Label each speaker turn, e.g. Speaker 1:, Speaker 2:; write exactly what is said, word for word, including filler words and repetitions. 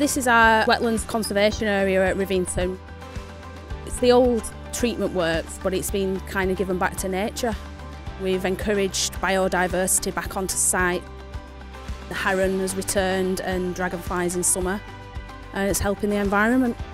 Speaker 1: This is our wetlands conservation area at Rivington. It's the old treatment works, but it's been kind of given back to nature. We've encouraged biodiversity back onto site. The heron has returned and dragonflies in summer, and it's helping the environment.